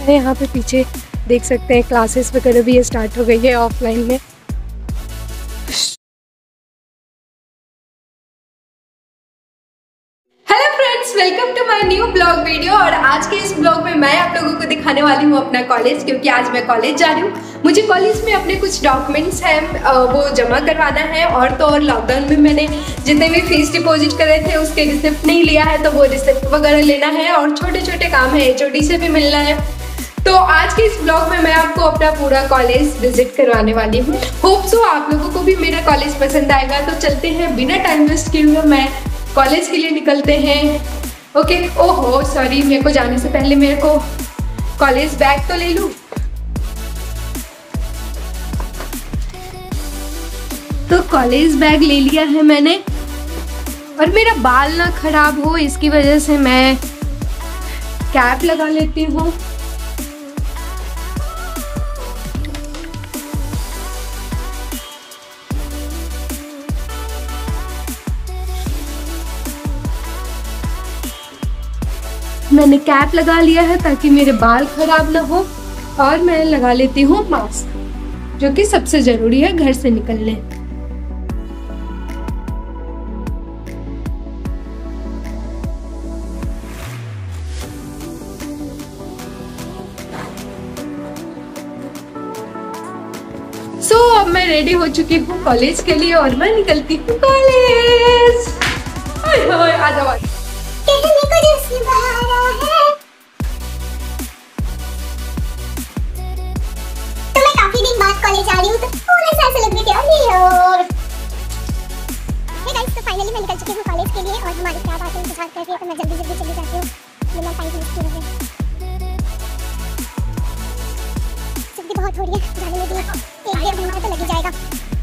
है यहाँ पे पीछे देख सकते हैं। क्लासेस वगैरह भी ये स्टार्ट हो गई है ऑफलाइन में। Welcome to my new blog video. और आज के इस ब्लॉग में मैं आप लोगों को दिखाने वाली हूँ अपना कॉलेज, क्योंकि आज मैं कॉलेज जा रही हूँ। मुझे कॉलेज में अपने कुछ डॉक्यूमेंट्स हैं वो जमा करवाना है। और तो और लॉकडाउन में मैंने जितने भी फीस डिपॉजिट करे थे उसके रिसिप्ट नहीं लिया है, तो वो रिसिप्ट वगैरह लेना है। और छोटे छोटे काम है, HOD से भी मिलना है। तो आज के इस ब्लॉग में मैं आपको अपना पूरा कॉलेज विजिट करवाने वाली हूँ। होप सो आप लोगों को भी मेरा कॉलेज पसंद आएगा। तो चलते हैं, बिना टाइम वेस्ट किए हुए मैं कॉलेज के लिए निकलते हैं। ओके। ओहो सॉरी, मेरे को जाने से पहले मेरे को कॉलेज बैग तो ले लूँ। तो कॉलेज बैग ले लिया है मैंने। और मेरा बाल ना खराब हो इसकी वजह से मैं कैप लगा लेती हूँ। मैंने कैप लगा लिया है ताकि मेरे बाल खराब ना हो। और मैं लगा लेती हूँ मास्क, जो कि सबसे जरूरी है घर से निकलने। अब मैं रेडी हो चुकी हूँ कॉलेज के लिए और मैं निकलती हूँ कॉलेज। आ जाओ। कॉलेज आ रही हूँ तो पूरा सा ऐसा लग रहा है यार। हे गाइस, तो फाइनली मैं निकल चुकी हूँ कॉलेज के लिए। और हमारी क्या बात है इंतजार कर रही है, तो मैं जल्दी जल्दी चली जाती हूँ बिना टाइम वेस्ट किए हुए। सर्दी बहुत हो रही है, जाने में भी 1-1.5 घंटा तो लग ही जाएगा।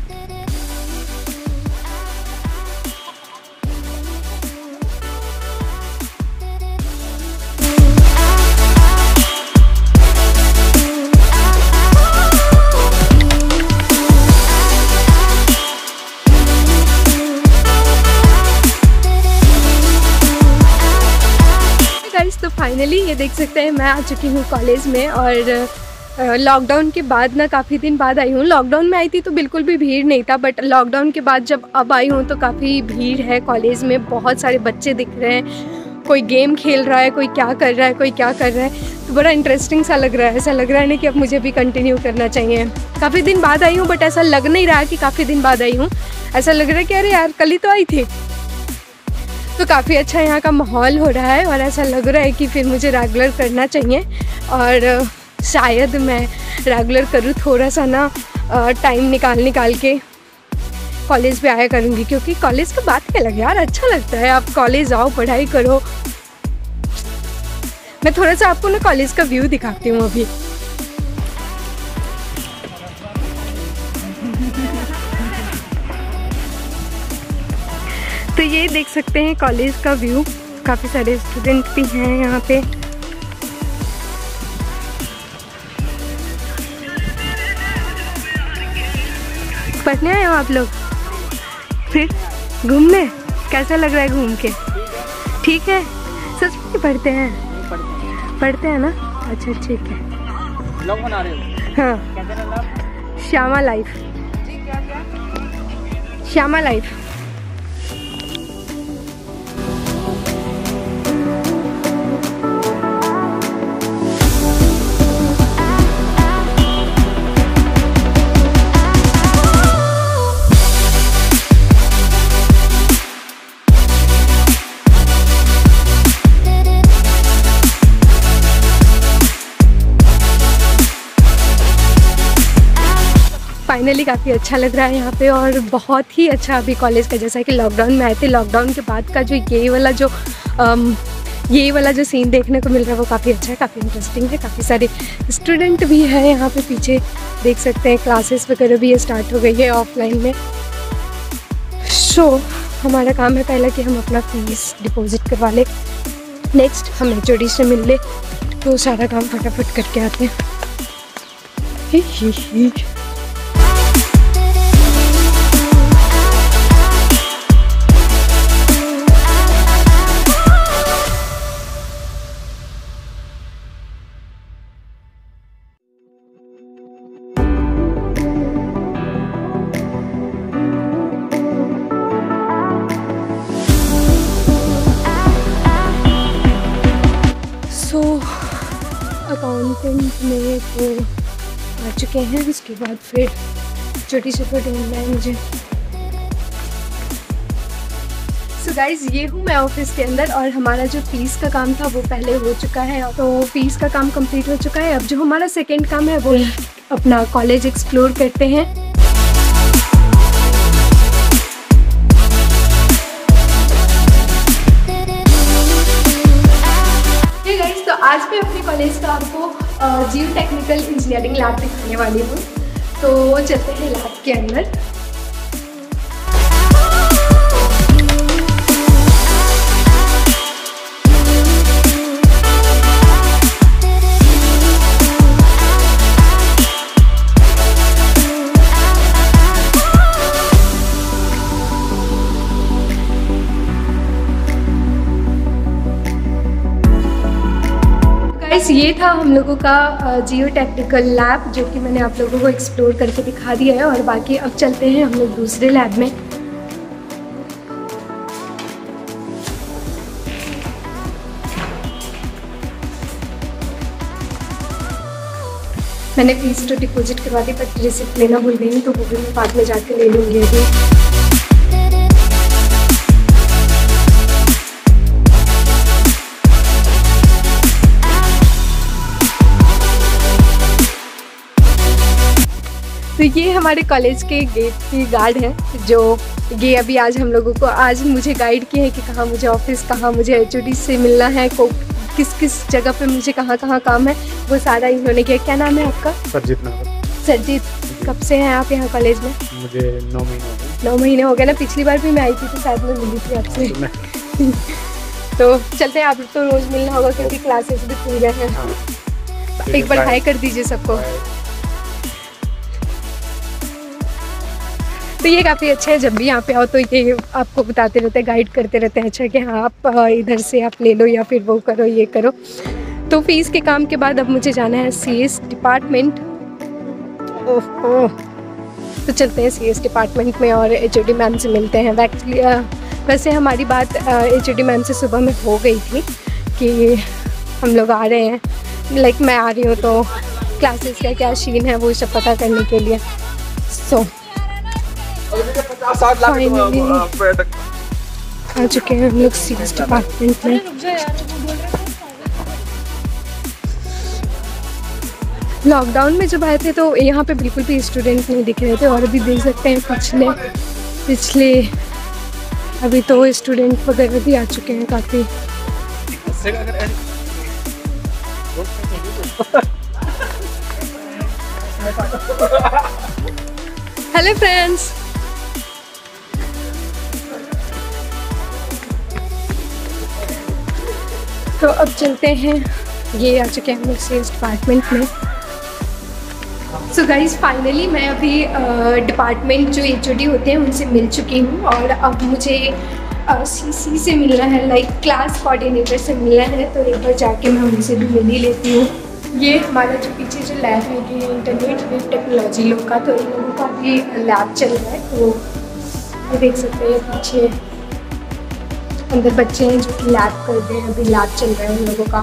तो फाइनली ये देख सकते हैं मैं आ चुकी हूँ कॉलेज में। और लॉकडाउन के बाद ना काफ़ी दिन बाद आई हूँ। लॉकडाउन में आई थी तो बिल्कुल भी भीड़ नहीं था, बट लॉकडाउन के बाद जब अब आई हूँ तो काफ़ी भीड़ है कॉलेज में। बहुत सारे बच्चे दिख रहे हैं, कोई गेम खेल रहा है, कोई क्या कर रहा है, कोई क्या कर रहा है। तो बड़ा इंटरेस्टिंग सा लग रहा है। ऐसा लग रहा है ना कि अब मुझे भी कंटिन्यू करना चाहिए। काफ़ी दिन बाद आई हूँ, बट ऐसा लग नहीं रहा कि काफ़ी दिन बाद आई हूँ। ऐसा लग रहा है कि अरे यार कल ही तो आई थी। तो काफ़ी अच्छा यहाँ का माहौल हो रहा है और ऐसा लग रहा है कि फिर मुझे रेगुलर करना चाहिए। और शायद मैं रेगुलर करूँ, थोड़ा सा ना टाइम निकाल के कॉलेज पे आया करूँगी। क्योंकि कॉलेज की बात क्या लगे यार, अच्छा लगता है। आप कॉलेज आओ, पढ़ाई करो। मैं थोड़ा सा आपको ना कॉलेज का व्यू दिखाती हूँ अभी। तो ये देख सकते हैं कॉलेज का व्यू। काफ़ी सारे स्टूडेंट भी हैं यहाँ पे। पढ़ने आए हो आप लोग, फिर घूमने? कैसा लग रहा है घूम के? ठीक है? सच में पढ़ते हैं? पढ़ते हैं ना? अच्छा ठीक है। ब्लॉग बना रहे हो? हाँ। क्या चैनल आप? Shyama life. Shyama life. Finally काफ़ी अच्छा लग रहा है यहाँ पे। और बहुत ही अच्छा अभी कॉलेज का, जैसा कि लॉकडाउन में आए थे, लॉकडाउन के बाद का जो ये वाला जो सीन देखने को मिल रहा है वो काफ़ी अच्छा है, काफ़ी इंटरेस्टिंग है। काफ़ी सारे स्टूडेंट भी हैं यहाँ पे पीछे देख सकते हैं। क्लासेस वगैरह भी ये स्टार्ट हो गई है ऑफलाइन में। सो हमारा काम है पहले कि हम अपना फीस डिपॉजिट करवा लें, नेक्स्ट हम HOD से मिल ले, तो सारा काम फटाफट करके आते हैं। अकाउंटेंट में तो आ चुके हैं, उसके बाद फिर छोटी छोटी ढूंढना है मुझे। सो गाइज ये हूँ मैं ऑफिस के अंदर और हमारा जो फीस का काम था वो पहले हो चुका है, तो फीस का काम कंप्लीट हो चुका है। अब जो हमारा सेकंड काम है वो अपना कॉलेज एक्सप्लोर करते हैं। तो आज मैं अपने कॉलेज का आपको जियो टेक्निकल इंजीनियरिंग लैब दिखाने वाली हूँ, तो चलते हैं लैब के अंदर। ये था हम लोगों का जियो टेक्निकल लैब, जो कि मैंने आप लोगों को एक्सप्लोर करके दिखा दिया है। और बाकी अब चलते हैं हम लोग दूसरे लैब में। मैंने फीस तो डिपॉजिट करवा दी, बट रिसिप्ट लेना भूल गई, तो वो भी मैं बाद में जाके ले लूँगी अभी। तो ये हमारे कॉलेज के गेट की गार्ड है, जो ये अभी आज हम लोगों को आज मुझे गाइड किए हैं कि कहाँ मुझे ऑफिस, कहाँ मुझे एचओडी से मिलना है, किस किस जगह पे मुझे कहाँ कहाँ काम है, वो सारा इन्होंने किया। क्या नाम है आपका? सरजीत नाम। सरजीत, कब से हैं आप यहाँ कॉलेज में? मुझे 9 महीने हो गए। 9 महीने हो गए ना। पिछली बार भी मैं आई थी तो शायद मैं मिली थी आपसे। तो चलते हैं, आप तो रोज़ मिलना होगा क्योंकि क्लासेस भी खुल गए हैं। एक बार हाई कर दीजिए सबको। तो ये काफ़ी अच्छा है, जब भी यहाँ पे आओ तो ये आपको बताते रहते हैं, गाइड करते रहते हैं। अच्छा कि हाँ आप इधर से आप ले लो या फिर वो करो ये करो। तो फीस के काम के बाद अब मुझे जाना है सीएस डिपार्टमेंट। ओह, तो चलते हैं सीएस डिपार्टमेंट में और एचओडी मैम से मिलते हैं। वैसे हमारी बात एचओडी मैम से सुबह में हो गई थी कि हम लोग आ रहे हैं, लाइक मैं आ रही हूँ, तो क्लासेस का क्या सीन है वो सब पता करने के लिए। सो फाइनली आ चुके हैं हम लोग सीएस डिपार्टमेंट में। लॉकडाउन में जब आए थे तो यहाँ पे बिल्कुल भी स्टूडेंट नहीं दिख रहे थे, और अभी देख सकते हैं पिछले अभी तो स्टूडेंट वगैरह भी आ चुके हैं काफ़ी। हेलो फ्रेंड्स, तो अब चलते हैं, ये आ चुके हैं हम लोग सीएस डिपार्टमेंट में। सो गाइज फाइनली मैं अभी डिपार्टमेंट जो एचओडी होते हैं उनसे मिल चुकी हूँ, और अब मुझे सीसी से मिलना है, लाइक क्लास कोऑर्डिनेटर से मिलना है। तो एक बार जाके मैं उनसे भी मिल ही लेती हूँ। ये हमारा जो पीछे जो लैब है ये इंटरनेट विद टेक्नोलॉजी लोग का, तो इन लोगों का भी लैब चल रहा है। तो देख सकते हैं पीछे अंदर बच्चे हैं जो कि लैब कर रहे हैं, अभी लैब चल रहा है उन लोगों का।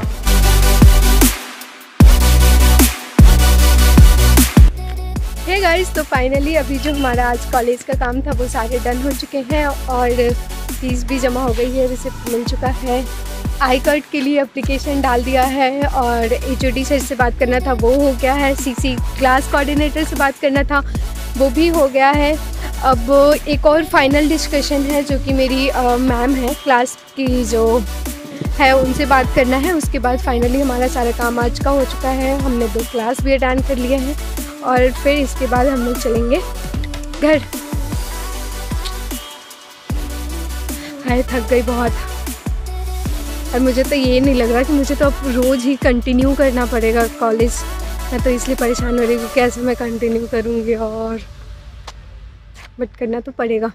हे गाइस, तो फाइनली अभी जो हमारा आज कॉलेज का काम था वो सारे डन हो चुके हैं, और फीस भी जमा हो गई है, रिसिप्ट मिल चुका है, आई कार्ड के लिए एप्लीकेशन डाल दिया है, और एचओडी सर से बात करना था वो हो गया है, सीसी क्लास कोऑर्डिनेटर से बात करना था वो भी हो गया है। अब एक और फाइनल डिस्कशन है जो कि मेरी मैम है क्लास की जो है उनसे बात करना है। उसके बाद फाइनली हमारा सारा काम आज का हो चुका है। हमने 2 क्लास भी अटेंड कर लिए हैं, और फिर इसके बाद हम लोग चलेंगे घर। हाय, थक गई बहुत, और मुझे तो ये नहीं लग रहा कि मुझे तो अब रोज़ ही कंटिन्यू करना पड़ेगा कॉलेज। मैं तो इसलिए परेशान हो रही हूँ कि कैसे मैं कंटिन्यू करूँगी, और बट करना तो पड़ेगा।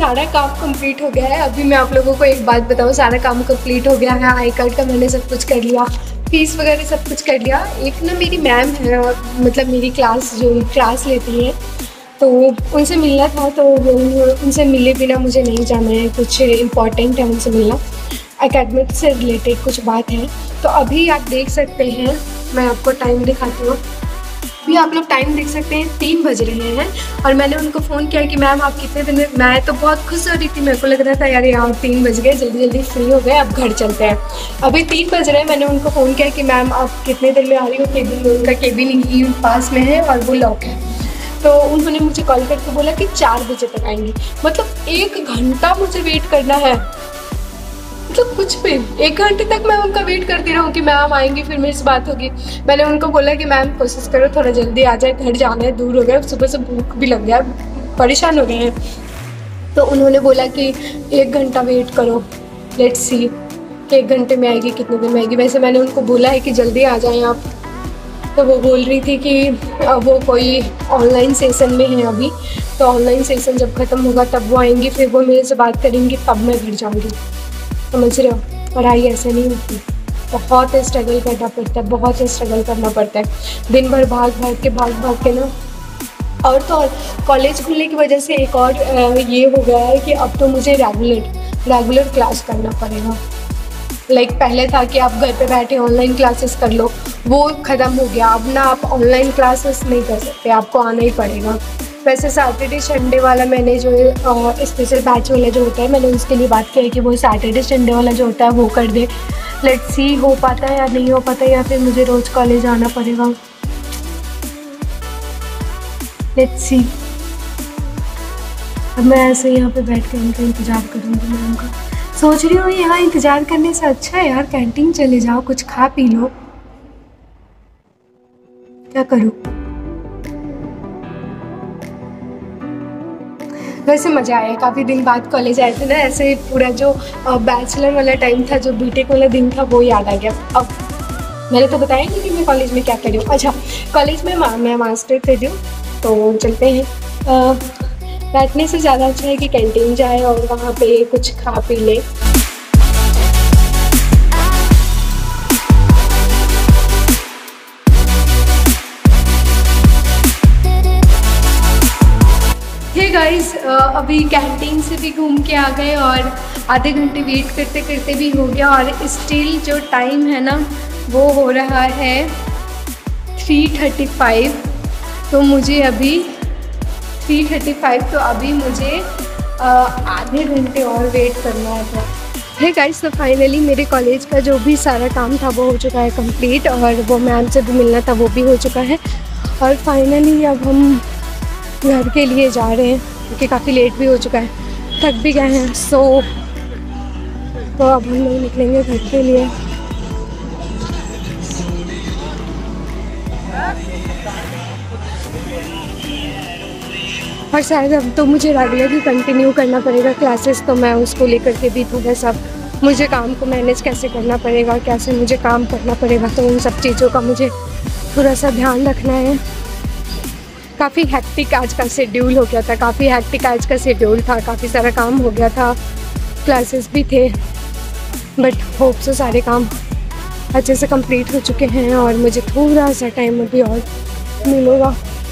सारा काम कंप्लीट हो गया है। अभी मैं आप लोगों को एक बात बताऊँ, सारा काम कंप्लीट हो गया है। आई कार्ड का मैंने सब कुछ कर लिया, फीस वगैरह सब कुछ कर लिया। एक ना मेरी मैम है, मतलब मेरी क्लास लेती है, तो उनसे मिलना था, तो उनसे मिले बिना मुझे नहीं जाना है। कुछ इम्पॉर्टेंट है उनसे मिलना, एकेडमिक से रिलेटेड कुछ बात है। तो अभी आप देख सकते हैं, मैं आपको टाइम दिखाती हूँ। अभी आप लोग टाइम देख सकते हैं, 3 बज रहे हैं। और मैंने उनको फ़ोन किया कि मैम आप कितने दिन में, मैं तो बहुत खुश हो रही थी, मेरे को लग रहा था यार यहाँ 3 बज गए, जल्दी जल्दी फ्री हो गए, अब घर चलते हैं। अभी 3 बज रहे हैं, मैंने उनको फ़ोन किया कि मैम आप कितने देर में आ रही हो केबिन में। उनका केबिन ही पास में है और वो लॉक है। तो उन्होंने मुझे कॉल करके बोला कि 4 बजे तक आएंगी। मतलब 1 घंटा मुझे वेट करना है, मतलब कुछ भी 1 घंटे तक मैं उनका वेट करती रहूँ कि मैम आएंगी, फिर मेरी से बात होगी। मैंने उनको बोला कि मैम कोशिश करो थोड़ा जल्दी आ जाए, घर जाना है, दूर हो गया, सुबह से भूख भी लग गया, परेशान हो गए हैं। तो उन्होंने बोला कि 1 घंटा वेट करो, लेट्स सी कि 1 घंटे में आएगी, कितने दिन में आएगी। वैसे मैंने उनको बोला है कि जल्दी आ जाएँ आप। तो वो बोल रही थी कि वो कोई ऑनलाइन सेशन में है अभी, तो ऑनलाइन सेशन जब ख़त्म होगा तब वो आएंगी, फिर वो मेरे से बात करेंगी, तब मैं घर जाऊँगी। समझ रहे हो, पढ़ाई ऐसे नहीं होती, बहुत स्ट्रगल करना पड़ता है, बहुत स्ट्रगल करना पड़ता है। दिन भर भाग भाग के ना। और तो और कॉलेज खुलने की वजह से एक और ये हो गया है कि अब तो मुझे रेगुलर क्लास करना पड़ेगा। लाइक पहले था कि आप घर पे बैठे ऑनलाइन क्लासेस कर लो, वो ख़त्म हो गया। अब ना आप ऑनलाइन क्लासेस नहीं कर सकते, आपको आना ही पड़ेगा। वैसे सैटरडे संडे वाला मैंने जो स्पेशल बैच वाला जो होता है, मैंने उसके लिए बात की है कि वो सैटरडे संडे वाला जो होता है वो कर दे। लेट्स सी हो पाता है या नहीं हो पाता, या फिर मुझे रोज़ कॉलेज आना पड़ेगा। Let's see. अब मैं ऐसे यहाँ पे बैठ कर उनका इंतज़ार करूँगी। मैम का सोच रही हूँ यहाँ इंतज़ार करने से अच्छा है यार कैंटीन चले जाओ, कुछ खा पी लो। क्या करूँ? वैसे मज़ा आया, काफ़ी दिन बाद कॉलेज आए थे ना, ऐसे पूरा जो बैचलर वाला टाइम था, जो बीटेक वाला दिन था, वो याद आ गया। अब मैंने तो बताया नहीं कि मैं कॉलेज में क्या कर रही हूँ। अच्छा, कॉलेज में मैं मास्टर कर रही हूँ, तो चलते हैं। बैठने से ज़्यादा अच्छा है कि कैंटीन जाए और वहाँ पे कुछ खा पी ले। हे गाइस, अभी कैंटीन से भी घूम के आ गए और आधे घंटे वेट करते करते भी हो गया। और स्टिल जो टाइम है ना, वो हो रहा है 3:35। तो मुझे अभी 3:35, तो अभी मुझे आधे घंटे और वेट करना है। हे गाइस, तो फाइनली मेरे कॉलेज का जो भी सारा काम था वो हो चुका है कंप्लीट, और वो मैम से भी मिलना था वो भी हो चुका है। और फाइनली अब हम घर के लिए जा रहे हैं, क्योंकि काफ़ी लेट भी हो चुका है, थक भी गए हैं। तो अब हम लोग निकलेंगे घर के लिए। और शायद अब तो मुझे रेगुलर ही कंटिन्यू करना पड़ेगा क्लासेस, तो मैं उसको लेकर के भी थोड़ा सा मुझे काम को मैनेज कैसे करना पड़ेगा, कैसे मुझे काम करना पड़ेगा, तो उन सब चीज़ों का मुझे थोड़ा सा ध्यान रखना है। काफ़ी हैक्टिक आज का शेड्यूल हो गया था, काफ़ी सारा काम हो गया था, क्लासेस भी थे, बट होप से सारे काम अच्छे से कंप्लीट हो चुके हैं और मुझे थोड़ा सा टाइम अभी और मिलेगा।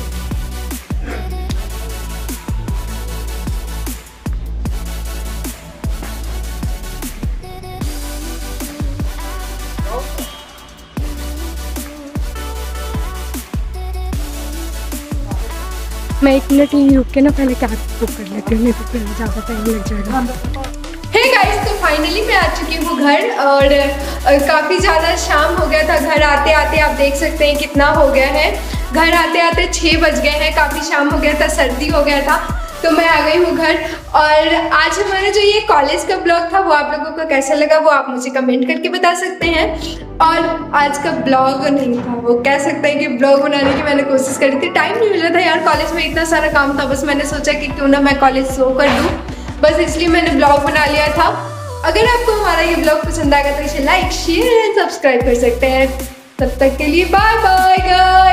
मैं 1 मिनट ही रुक के ना पहले कैब बुक कर लेती हूँ, नहीं तो फिर ज़्यादा टाइम लग जाएगा। हे गाइस, तो फाइनली मैं आ चुकी हूँ घर, और काफ़ी ज़्यादा शाम हो गया था। घर आते आते आप देख सकते हैं कितना हो गया है। घर आते आते 6 बज गए हैं, काफ़ी शाम हो गया था, सर्दी हो गया था, तो मैं आ गई हूँ घर। और आज हमारा जो ये कॉलेज का ब्लॉग था वो आप लोगों को कैसा लगा वो आप मुझे कमेंट करके बता सकते हैं। और आज का ब्लॉग नहीं था, वो कह सकते हैं कि ब्लॉग बनाने की मैंने कोशिश करी थी, टाइम नहीं मिला था यार, कॉलेज में इतना सारा काम था। बस मैंने सोचा कि क्यों ना मैं कॉलेज शो कर दूँ, बस इसलिए मैंने ब्लॉग बना लिया था। अगर आपको हमारा ये ब्लॉग पसंद आएगा तो इसे लाइक, शेयर एंड सब्सक्राइब कर सकते हैं। तब तक के लिए बाय बाय।